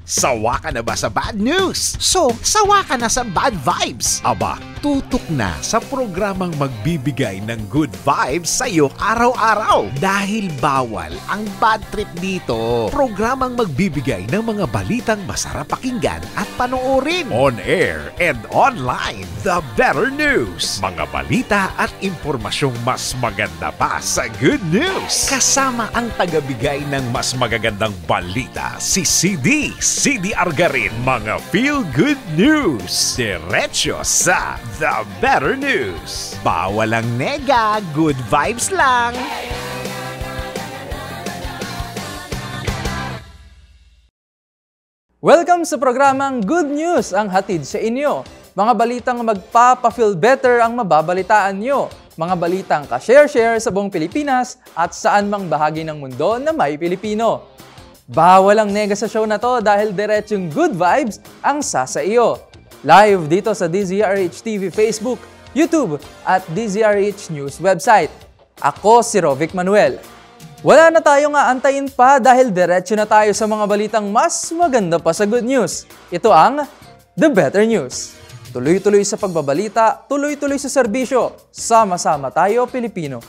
Sawa ka na ba sa bad news? So, sawa ka na sa bad vibes? Aba, tutok na sa programang magbibigay ng good vibes sa iyo araw-araw. Dahil bawal ang bad trip dito. Programang magbibigay ng mga balitang masarap pakinggan at panoorin. On air and online. The Better News. Mga balita at impormasyong mas maganda pa sa good news. Kasama ang tagabigay ng mas magagandang balita, si CD Argarin. Mga feel-good news. Diretso sa The Better News. Bawal ang nega, good vibes lang. Welcome sa programang Good News ang hatid sa inyo. Mga balitang magpapa-feel better ang mababalitaan nyo. Mga balitang ka-share-share sa buong Pilipinas at saan mang bahagi ng mundo na may Pilipino. Bawal ang nega sa show na to dahil diretsong good vibes ang sasa iyo. Live dito sa DZRH TV Facebook, YouTube at DZRH News website. Ako si Rovic Manuel. Wala na tayong aantayin pa dahil diretso na tayo sa mga balitang mas maganda pa sa good news. Ito ang The Better News. Tuloy-tuloy sa pagbabalita, tuloy-tuloy sa serbisyo. Sama-sama tayo, Pilipino.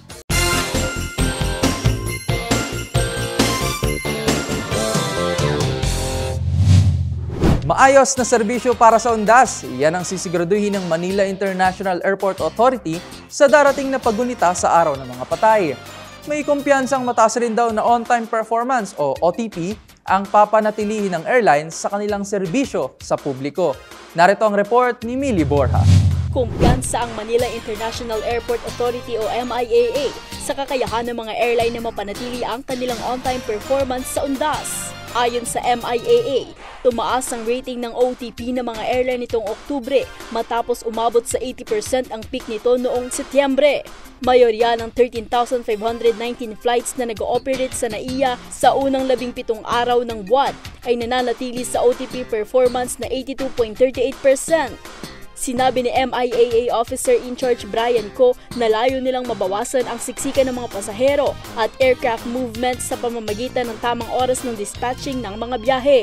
Maayos na serbisyo para sa undas. Yan ang sisiguraduhin ng Manila International Airport Authority sa darating na paggunita sa araw ng mga patay. May kumpiyansang mataas rin daw na on-time performance o OTP ang papanatilihin ng airlines sa kanilang serbisyo sa publiko. Narito ang report ni Millie Borja. Kumpiyansa ang Manila International Airport Authority o MIAA sa kakayahan ng mga airline na mapanatili ang kanilang on-time performance sa undas. Ayon sa MIAA, tumaas ang rating ng OTP ng mga airline nitong Oktubre matapos umabot sa 80% ang peak nito noong Setyembre. Mayorya ng 13,519 flights na nag-ooperate sa NAIA sa unang 17 araw ng buwan ay nananatili sa OTP performance na 82.38%. Sinabi ni MIAA Officer in Charge Brian Co na layo nilang mabawasan ang siksikan ng mga pasahero at aircraft movement sa pamamagitan ng tamang oras ng dispatching ng mga biyahe.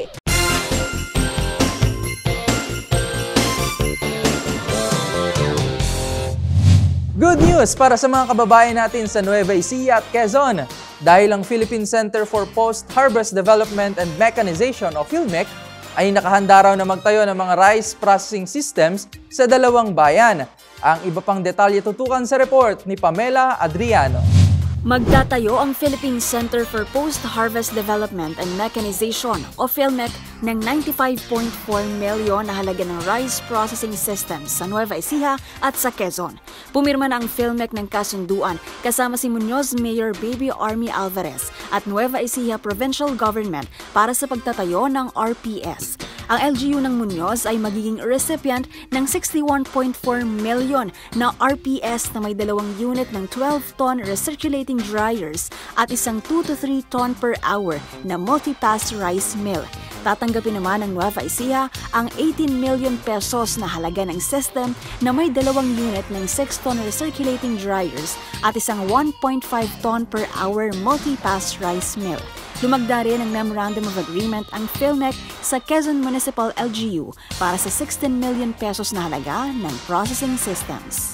Good news para sa mga kababayan natin sa Nueva Ecija at Quezon. Dahil ang Philippine Center for Post-Harvest Development and Mechanization o PhilMec ay nakahanda raw na magtayo ng mga rice processing systems sa dalawang bayan. Ang iba pang detalye tutukan sa report ni Pamela Adriano. Magtatayo ang Philippine Center for Post-Harvest Development and Mechanization o PhilMec ng 95.4 milyon na halaga ng rice processing systems sa Nueva Ecija at sa Quezon. Pumirma na ang PhilMec ng kasunduan kasama si Muñoz Mayor Baby Army Alvarez at Nueva Ecija Provincial Government para sa pagtatayo ng RPS. Ang LGU ng Muñoz ay magiging recipient ng 61.4 milyon na RPS na may 2 unit ng 12-ton recirculating dryers at isang 2 to 3 ton per hour na multi-pass rice mill. Tatanggapin naman ng Nueva Ecija ang 18 million pesos na halaga ng system na may 2 unit ng 6-ton recirculating dryers at isang 1.5 ton per hour multi-pass rice mill. Lumagda rin ang Memorandum of Agreement ang PhilMec sa Quezon Municipal LGU para sa 16 million pesos na halaga ng processing systems.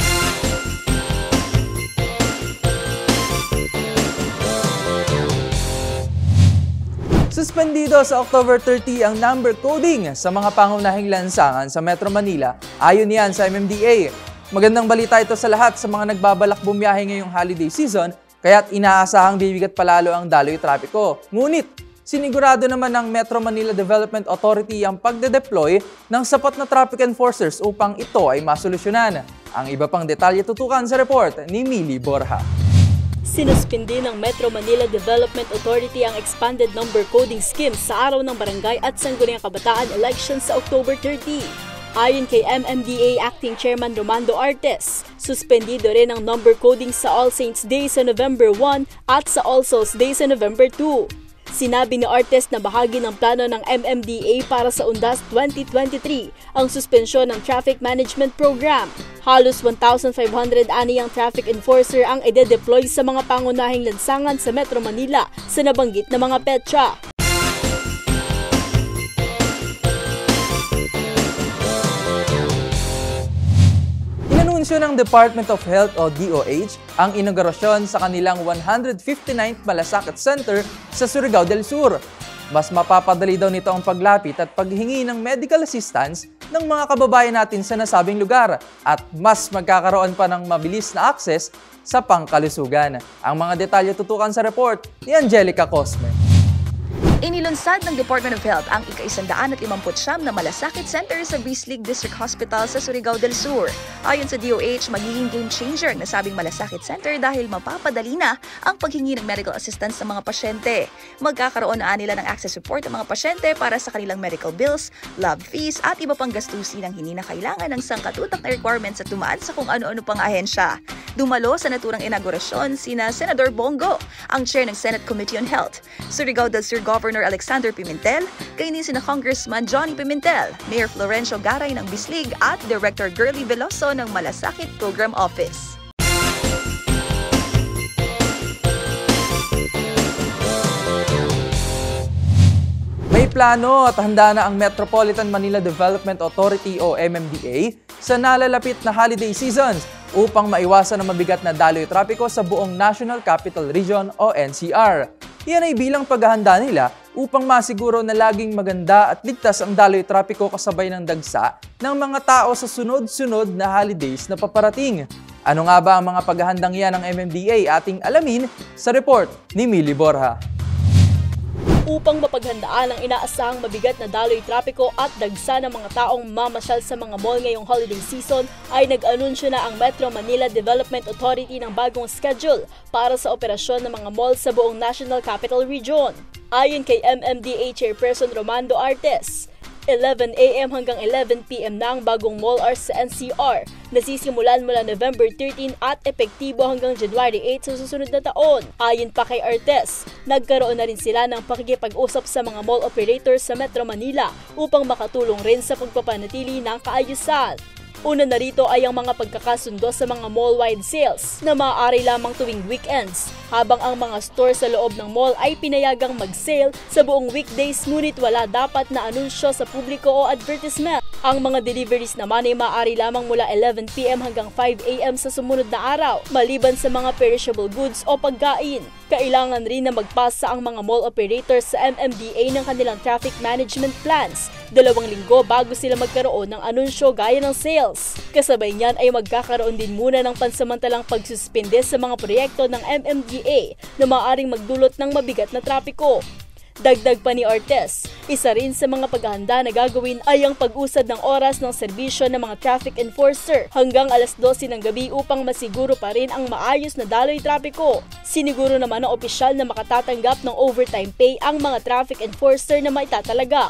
Suspendido sa October 30 ang number coding sa mga pangunahing lansangan sa Metro Manila. Ayon yan sa MMDA. Magandang balita ito sa lahat sa mga nagbabalak bumiyahe ngayong holiday season, kaya't inaasahang bibigat palalo ang daloy trapiko. Ngunit, sinigurado naman ng Metro Manila Development Authority ang pagde-deploy ng sapat na traffic enforcers upang ito ay masolusyonan. Ang iba pang detalye tutukan sa report ni Millie Borja. Sinuspindi ng Metro Manila Development Authority ang expanded number coding scheme sa araw ng barangay at sangguniang kabataan elections sa October 30. Ayon kay MMDA Acting Chairman Romando Artes, suspendido rin ang number coding sa All Saints Day sa November 1 at sa All Souls Day sa November 2. Sinabi ni Artes na bahagi ng plano ng MMDA para sa Undas 2023 ang suspensyon ng Traffic Management Program. Halos 1,500 aniyang traffic enforcer ang ide-deploy sa mga pangunahing lansangan sa Metro Manila sa nabanggit na mga petsa. Inanunsyo ng Department of Health o DOH ang inaugurasyon sa kanilang 159th Malasakit Center sa Surigao del Sur. Mas mapapadali daw nito ang paglapit at paghingi ng medical assistance ng mga kababayan natin sa nasabing lugar at mas magkakaroon pa ng mabilis na access sa pangkalusugan. Ang mga detalye tutukan sa report ni Angelica Cosme. Inilunsad ng Department of Health ang ika-159 na Malasakit Center sa Bislig District Hospital sa Surigao del Sur. Ayon sa DOH, magiging game changer na sabing Malasakit Center dahil mapapadali na ang paghingi ng medical assistance sa mga pasyente. Magkakaroon na nila ng access report ang mga pasyente para sa kanilang medical bills, lab fees at iba pang gastusin ang hindi na kailangan ng sangkatutak na requirements at dumaan sa kung ano-ano pang ahensya. Dumalo sa naturang inaugurasyon sina Senador Bongo, ang chair ng Senate Committee on Health, Surigao del Sur Governor Alexander Pimentel, kainin sina Congressman Johnny Pimentel, Mayor Florencio Garay ng Bislig at Director Girly Veloso ng Malasakit Program Office. May plano at handa na ang Metropolitan Manila Development Authority o MMDA sa nalalapit na holiday seasons upang maiwasan ang mabigat na daloy trapiko sa buong National Capital Region o NCR. Yan ay bilang paghahanda nila upang masiguro na laging maganda at ligtas ang daloy trapiko kasabay ng dagsa ng mga tao sa sunod-sunod na holidays na paparating. Ano nga ba ang mga paghahandang yan ng MMDA? Ating alamin sa report ni Millie Borja. Upang mapaghandaan ang inaasahang mabigat na daloy trapiko at dagsa ng mga taong mamasyal sa mga mall ngayong holiday season, ay nag-anunsyo na ang Metro Manila Development Authority ng bagong schedule para sa operasyon ng mga mall sa buong National Capital Region. Ayon kay MMDA Chairperson Romando Artes, 11 a.m. hanggang 11 p.m. na ang bagong mall hours sa NCR, nasisimulan mula November 13 at epektibo hanggang January 8 sa susunod na taon. Ayon pa kay Artes, nagkaroon na rin sila ng pakikipag-usap sa mga mall operators sa Metro Manila upang makatulong rin sa pagpapanatili ng kaayusan. Una na rito ay ang mga pagkakasundo sa mga mall-wide sales na maaari lamang tuwing weekends, habang ang mga store sa loob ng mall ay pinayagang mag-sale sa buong weekdays ngunit wala dapat na anunsyo sa publiko o advertisement. Ang mga deliveries naman ay maaari lamang mula 11 p.m. hanggang 5 a.m. sa sumunod na araw, maliban sa mga perishable goods o pagkain. Kailangan rin na magpasa ang mga mall operators sa MMDA ng kanilang traffic management plans 2 linggo bago sila magkaroon ng anunsyo gaya ng sales. Kasabay niyan ay magkakaroon din muna ng pansamantalang pagsuspende sa mga proyekto ng MMDA na maaaring magdulot ng mabigat na trapiko. Dagdag pa ni Ortiz, isa rin sa mga paghahanda na gagawin ay ang pag-usad ng oras ng serbisyo ng mga traffic enforcer hanggang alas 12 ng gabi upang masiguro pa rin ang maayos na daloy trapiko. Siniguro naman ng opisyal na makatatanggap ng overtime pay ang mga traffic enforcer na maitatalaga.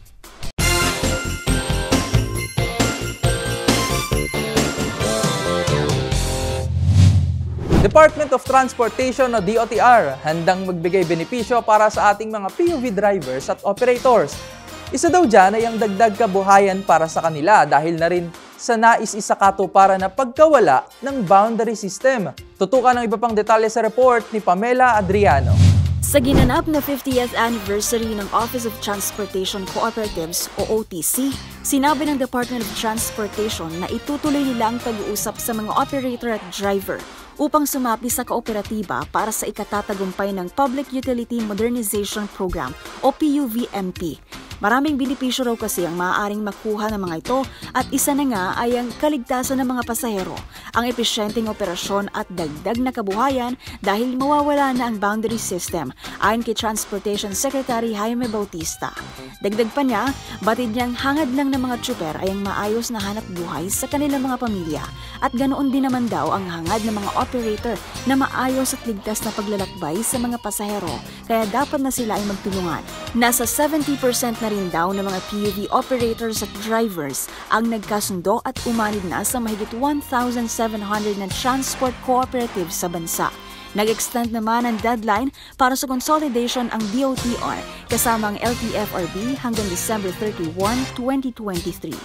Department of Transportation o DOTR handang magbigay benepisyo para sa ating mga PUV drivers at operators. Isa daw dyan ay ang dagdag kabuhayan para sa kanila dahil na rin sa nais isakato para na pagkawala ng boundary system. Tutukan ng iba pang detalye sa report ni Pamela Adriano. Sa ginanap na 50th anniversary ng Office of Transportation Cooperatives o OTC, sinabi ng Department of Transportation na itutuloy nila ang pag-uusap sa mga operator at driver upang sumapi sa kooperatiba para sa ikatatagumpay ng Public Utility Modernization Program o PUVMP. Maraming benepisyo raw kasi ang maaaring makuha ng mga ito at isa na nga ay ang kaligtasan ng mga pasahero, ang epesyenteng operasyon at dagdag na kabuhayan dahil mawawala na ang boundary system, ayon kay Transportation Secretary Jaime Bautista. Dagdag pa niya, batid niyang hangad lang ng mga tsuper ay ang maayos na hanap buhay sa kanilang mga pamilya at ganoon din naman daw ang hangad ng mga operator na maayos at ligtas na paglalakbay sa mga pasahero, kaya dapat na sila ay magtulungan. Nasa 70% na rin daw ng mga PUV operators at drivers ang nagkasundo at umanid na sa mahigit 1,700 na transport cooperatives sa bansa. Nag-extend naman ang deadline para sa consolidation ang DOTR kasama ang LTFRB hanggang December 31, 2023.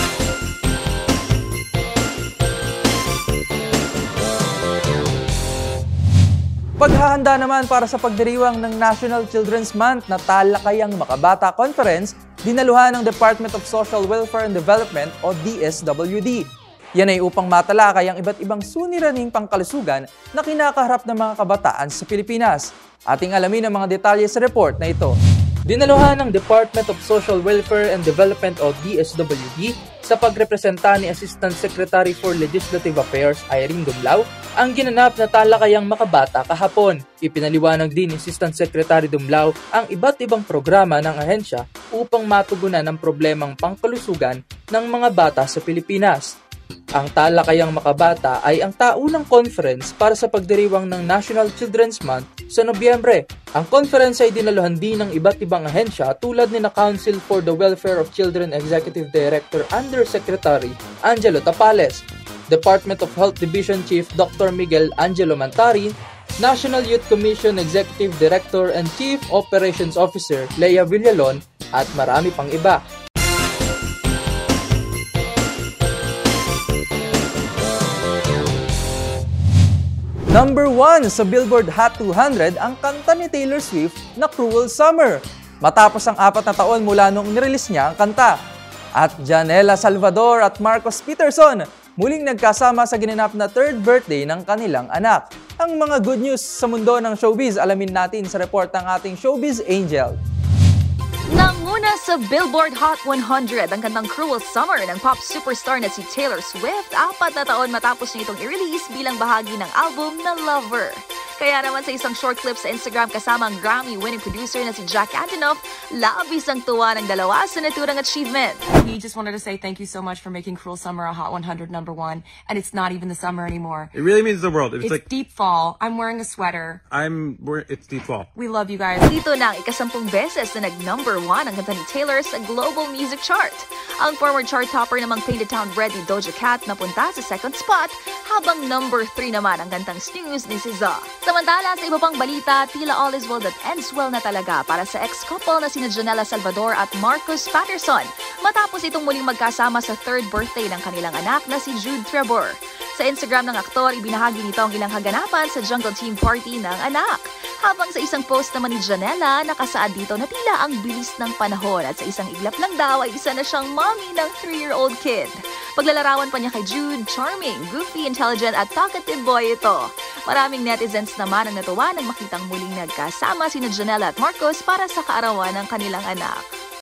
Paghahanda naman para sa pagdiriwang ng National Children's Month na Talakayang Makabata Conference, dinaluhan ng Department of Social Welfare and Development o DSWD. Yan ay upang matalakay ang iba't ibang suliraning pangkalusugan na kinakaharap ng mga kabataan sa Pilipinas. Ating alamin ang mga detalye sa report na ito. Dinaluhan ng Department of Social Welfare and Development o DSWD sa pagrepresenta ni Assistant Secretary for Legislative Affairs Irene Dumlao ang ginanap na talakayang makabata kahapon. Ipinaliwanag din ni Assistant Secretary Dumlao ang iba't ibang programa ng ahensya upang matugunan ang problemang pangkalusugan ng mga bata sa Pilipinas. Ang Talakayang Makabata ay ang taunang conference para sa pagdiriwang ng National Children's Month sa Nobyembre. Ang conference ay dinaluhan din ng iba't ibang ahensya tulad ni na Council for the Welfare of Children Executive Director Undersecretary Angelo Tapales, Department of Health Division Chief Dr. Miguel Angelo Mantarin, National Youth Commission Executive Director and Chief Operations Officer Lea Villalon at marami pang iba. Number 1 sa Billboard Hot 200 ang kanta ni Taylor Swift na Cruel Summer, matapos ang 4 na taon mula nung nirelease niya ang kanta. At Janela Salvador at Marcos Peterson muling nagkasama sa ginanap na 3rd birthday ng kanilang anak. Ang mga good news sa mundo ng showbiz alamin natin sa report ng ating Showbiz Angel. Nanguna sa Billboard Hot 100 ang kantang Cruel Summer ng pop superstar na si Taylor Swift 4 na taon matapos niya itong i-release bilang bahagi ng album na Lover. Kaya naman sa isang short clip sa Instagram kasama ang Grammy-winning producer na si Jack Antonoff, labis ang tuwa ng dalawa sa naturang achievement. He just wanted to say thank you so much for making Cruel Summer a Hot 100 #1, and it's not even the summer anymore. It really means the world. It's like deep fall. I'm wearing a sweater. It's deep fall. We love you guys. Dito na ang ika-10 beses na nag-number 1 ang kanta ni Taylor sa global music chart. Ang former chart topper namang Paint the Town Red ni Doja Cat napunta sa 2nd spot, habang number 3 naman ang kantang Snooze ni SZA. Samantala, sa iba pang balita, tila all is well that ends well na talaga para sa ex-couple na sina Janela Salvador at Marcos Patterson matapos itong muling magkasama sa 3rd birthday ng kanilang anak na si Jude Trevor. Sa Instagram ng aktor, ibinahagi nito ang ilang kaganapan sa Jungle Team party ng anak. Habang sa isang post naman ni Janela, nakasaad dito na tila ang bilis ng panahon at sa isang iglap lang daw ay isa na siyang mommy ng 3-year-old kid. Paglalarawan pa niya kay Jude, charming, goofy, intelligent at talkative boy ito. Maraming netizens naman ang natuwa nang makitang muling nagkasama sina Janela at Marcos para sa kaarawan ng kanilang anak.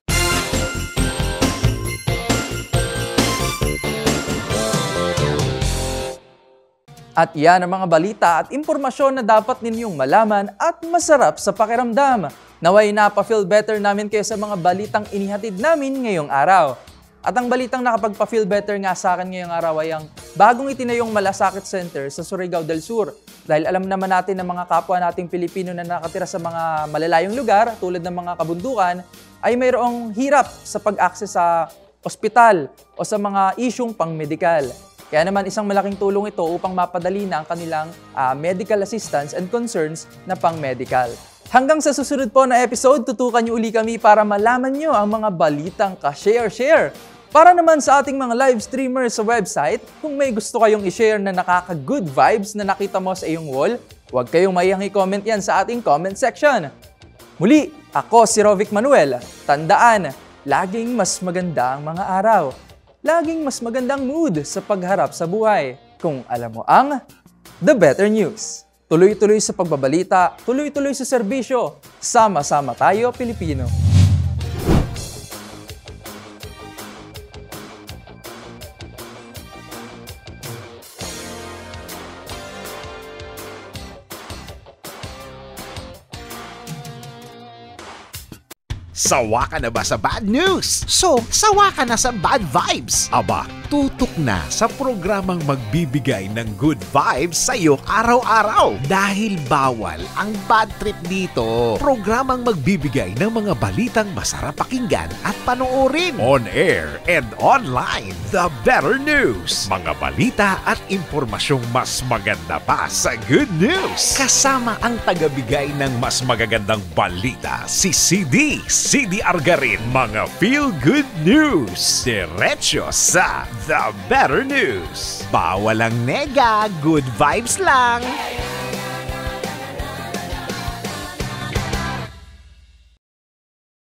At yan ang mga balita at impormasyon na dapat ninyong malaman at masarap sa pakiramdam. Naway napafeel better namin kayo sa mga balitang inihatid namin ngayong araw. At ang balitang nakapagpa-feel better nga sa akin ngayong araw ay ang bagong itinayong Malasakit Center sa Surigao del Sur. Dahil alam naman natin na mga kapwa nating Pilipino na nakatira sa mga malalayong lugar tulad ng mga kabundukan ay mayroong hirap sa pag-access sa ospital o sa mga isyung pang-medikal. Kaya naman isang malaking tulong ito upang mapadali na ang kanilang medical assistance and concerns na pang-medical. Hanggang sa susunod po na episode, tutukan niyo uli kami para malaman niyo ang mga balitang ka-share-share. Para naman sa ating mga live streamers sa website, kung may gusto kayong i-share na nakaka-good vibes na nakita mo sa iyong wall, huwag kayong mayang i-comment yan sa ating comment section. Muli, ako si Rovic Manuel. Tandaan, laging mas maganda ang mga araw. Laging mas magandang mood sa pagharap sa buhay kung alam mo ang The Better News. Tuloy-tuloy sa pagbabalita, tuloy-tuloy sa serbisyo. Sama-sama tayo, Pilipino. Sawa ka na ba sa bad news? So, sawa ka na sa bad vibes? Aba, tutok na sa programang magbibigay ng good vibes sa'yo araw-araw. Dahil bawal ang bad trip dito. Programang magbibigay ng mga balitang masarap pakinggan at panoorin. On air and online. The Better News. Mga balita at impormasyong mas maganda pa sa good news. Kasama ang tagabigay ng mas magagandang balita, si CD Argarin. Mga feel-good news. Diretso sa The Better News. Bawal ang nega, good vibes lang.